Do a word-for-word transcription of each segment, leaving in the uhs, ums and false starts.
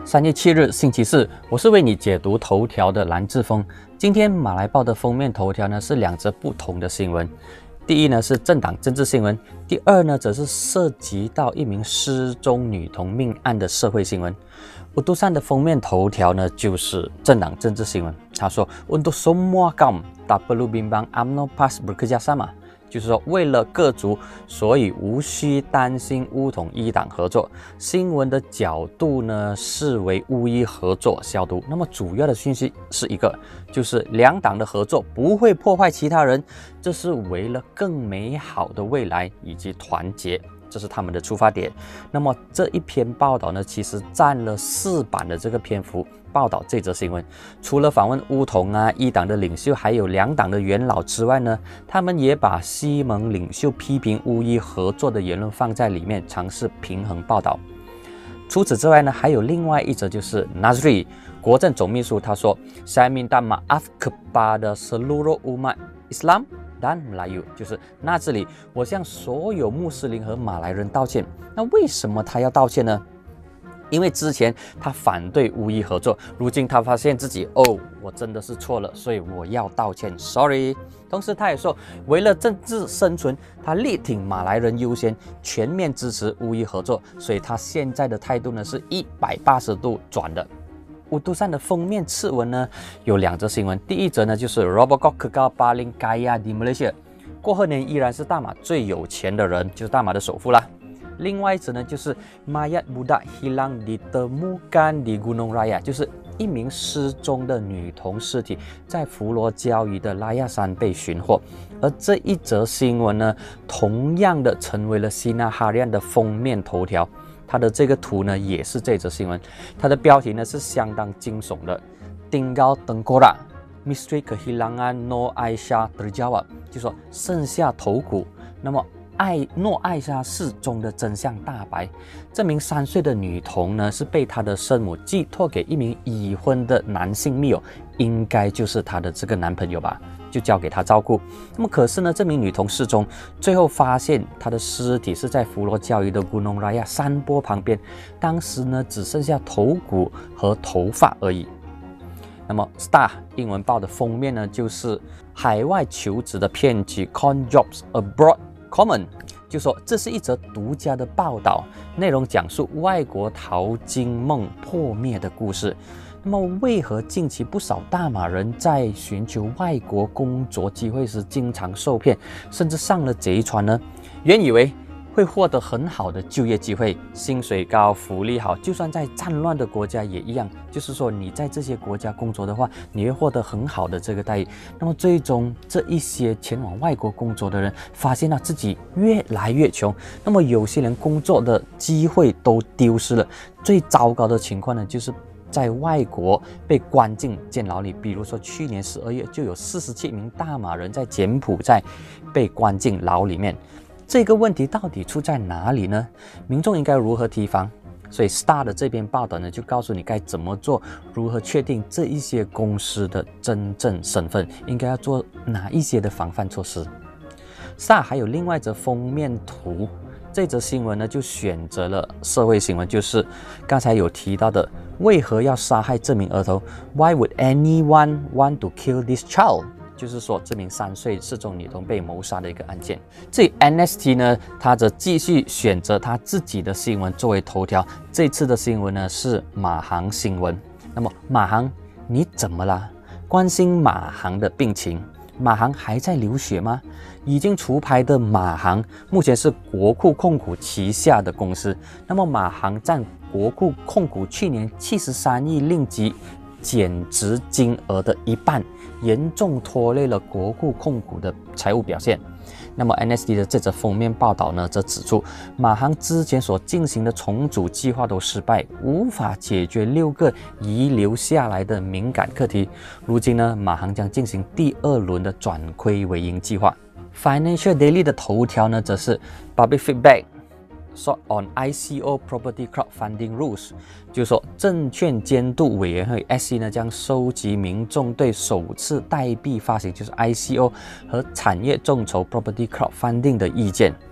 三月七日，星期四，我是为你解读头条的蓝志峰。今天马来报的封面头条呢是两则不同的新闻。第一呢是政党政治新闻，第二呢则是涉及到一名失踪女童命案的社会新闻。乌都善的封面头条呢就是政党政治新闻，他说 Untuk semua kaum tak perlu bimbang U M N O P A S bekerjasama。就是说，为了各族，所以无需担心巫统一党合作。新闻的角度呢，视为巫医合作消毒。那么主要的讯息是一个，就是两党的合作不会破坏其他人，这是为了更美好的未来以及团结。这是他们的出发点。那么这一篇报道呢，其实占了四版的这个篇幅报道这则新闻。除了访问巫统啊、一党的领袖，还有两党的元老之外呢，他们也把西蒙领袖批评巫医合作的言论放在里面，尝试平衡报道。除此之外呢，还有另外一则，就是 Nazri 国政总秘书他说 Saya minta maaf kepada seluruh umat Islam dan Melayu， 就是那这里我向所有穆斯林和马来人道歉。那为什么他要道歉呢？因为之前他反对巫医合作，如今他发现自己哦，我真的是错了，所以我要道歉 ，sorry。同时他也说，为了政治生存，他力挺马来人优先，全面支持巫医合作，所以他现在的态度呢是一百八十度转的。乌都善的封面次文呢有两则新闻，第一则呢就是 Robert Kekal paling kaya di Malaysia， 过后年依然是大马最有钱的人，就是大马的首富啦。另外一则呢就是 Mayat budak hilang ditemukan di Gunung Raya， 就是一名失踪的女童尸体在佛罗交怡的拉亚山被寻获。而这一则新闻呢，同样的成为了西纳哈利安的封面头条。它的这个图呢，也是这则新闻，它的标题呢是相当惊悚的 ，Tinggal tengkorak misteri kehilangan Noor Aisyah terjawab， 就说剩下头骨，那么艾诺艾莎失踪的真相大白。这名三岁的女童呢，是被她的生母寄托给一名已婚的男性密友，应该就是她的这个男朋友吧。就交给他照顾。那么可是呢，这名女童失踪，最后发现她的尸体是在佛罗交怡的 Gunung Raya 山坡旁边，当时呢只剩下头骨和头发而已。那么 Star 英文报的封面呢，就是海外求职的骗局 Con Jobs Abroad Common， 就说这是一则独家的报道，内容讲述外国淘金梦破灭的故事。那么为何近期不少大马人在寻求外国工作机会时经常受骗，甚至上了贼船呢？原以为会获得很好的就业机会，薪水高，福利好，就算在战乱的国家也一样，就是说你在这些国家工作的话，你会获得很好的这个待遇。那么最终这一些前往外国工作的人发现到自己越来越穷，那么有些人工作的机会都丢失了。最糟糕的情况呢，就是在外国被关进监牢里，比如说去年十二月就有四十七名大马人在柬埔寨被关进牢里面。这个问题到底出在哪里呢？民众应该如何提防？所以 Star 的这篇报道呢，就告诉你该怎么做，如何确定这一些公司的真正身份，应该要做哪一些的防范措施。Star 还有另外一则封面图，这则新闻呢就选择了社会新闻，就是刚才有提到的，为何要杀害这名儿童 ？Why would anyone want to kill this child？ 就是说，这名三岁失踪女童被谋杀的一个案件。这 N S T 呢，他则继续选择他自己的新闻作为头条。这次的新闻呢是马航新闻。那么马航，你怎么啦？关心马航的病情。马航还在流血吗？已经除牌的马航目前是国库控股旗下的公司。那么马航占国库控股去年七十三亿令吉减值金额的一半，严重拖累了国库控股的财务表现。那么 N S D 的这则封面报道呢，则指出马航之前所进行的重组计划都失败，无法解决六个遗留下来的敏感课题。如今呢，马航将进行第二轮的转亏为盈计划。Financial Daily 的头条呢，则是 Public Feedback Sought on I C O Property Crowdfunding Rules， 就是说证券监督委员会 S C 呢将收集民众对首次代币发行就是 I C O 和产业众筹 Property Crowdfunding 的意见。那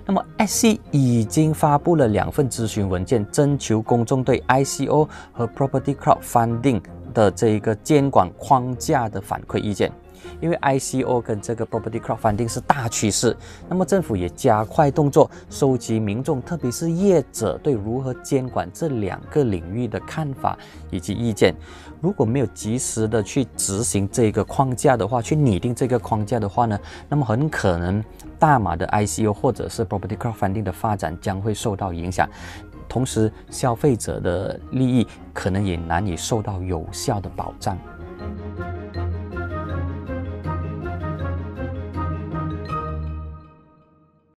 那么 S E C 已经发布了两份咨询文件，征求公众对 I C O 和 Property Crowdfunding 的这一个监管框架的反馈意见。因为 I C O 跟这个 Property Crowdfunding 是大趋势，那么政府也加快动作，收集民众，特别是业者对如何监管这两个领域的看法以及意见。如果没有及时的去执行这个框架的话，去拟定这个框架的话呢，那么很可能大马的 I C O 或者是 Property Crowdfunding 的发展将会受到影响，同时消费者的利益可能也难以受到有效的保障。